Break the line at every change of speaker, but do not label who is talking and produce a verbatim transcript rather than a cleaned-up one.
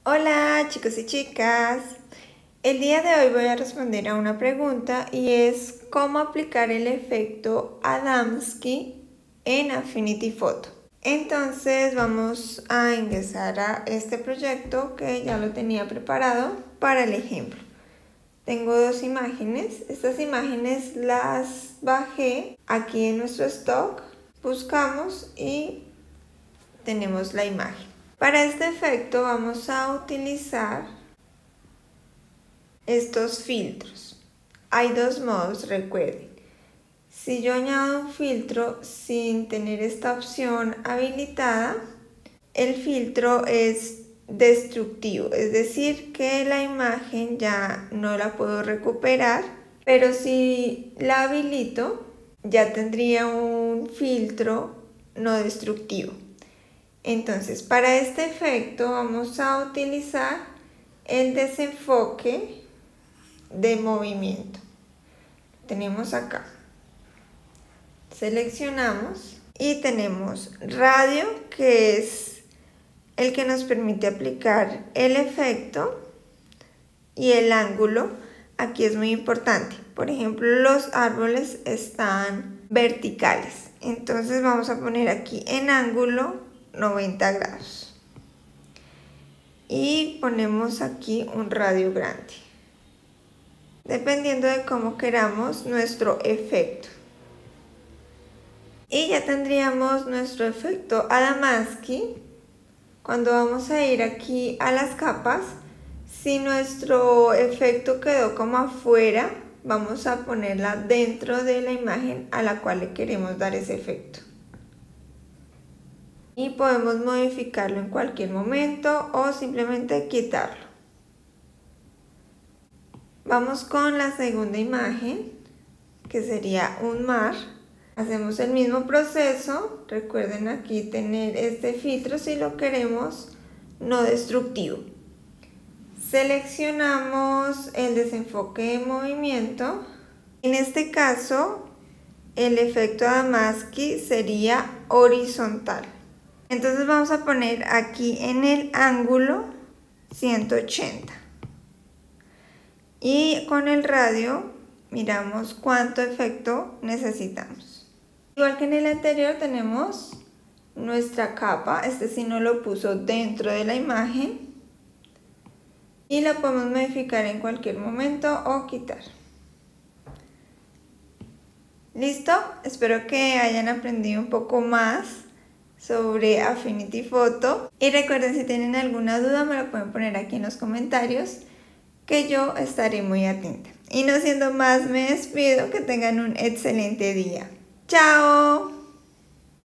Hola chicos y chicas, el día de hoy voy a responder a una pregunta y es cómo aplicar el efecto Adamski en Affinity Photo. Entonces vamos a ingresar a este proyecto que ya lo tenía preparado para el ejemplo. Tengo dos imágenes, estas imágenes las bajé aquí en nuestro stock, buscamos y tenemos la imagen. Para este efecto vamos a utilizar estos filtros. Hay dos modos, recuerden. Si yo añado un filtro sin tener esta opción habilitada, el filtro es destructivo, es decir que la imagen ya no la puedo recuperar, pero si la habilito ya tendría un filtro no destructivo. Entonces, para este efecto vamos a utilizar el desenfoque de movimiento. Tenemos acá. Seleccionamos y tenemos radio, que es el que nos permite aplicar el efecto, y el ángulo. Aquí es muy importante. Por ejemplo, los árboles están verticales. Entonces vamos a poner aquí en ángulo noventa grados y ponemos aquí un radio grande dependiendo de cómo queramos nuestro efecto, y ya tendríamos nuestro efecto Adamski. Cuando vamos a ir aquí a las capas, si nuestro efecto quedó como afuera, vamos a ponerla dentro de la imagen a la cual le queremos dar ese efecto. Y podemos modificarlo en cualquier momento o simplemente quitarlo. Vamos con la segunda imagen, que sería un mar. Hacemos el mismo proceso. Recuerden aquí tener este filtro si lo queremos no destructivo. Seleccionamos el desenfoque de movimiento. En este caso, el efecto Adamski sería horizontal. Entonces vamos a poner aquí en el ángulo ciento ochenta y con el radio miramos cuánto efecto necesitamos. Igual que en el anterior tenemos nuestra capa, este sí no lo puso dentro de la imagen y la podemos modificar en cualquier momento o quitar. ¿Listo? Espero que hayan aprendido un poco más sobre Affinity Photo, y recuerden, si tienen alguna duda me lo pueden poner aquí en los comentarios, que yo estaré muy atenta. Y no siendo más, me despido, que tengan un excelente día. ¡Chao!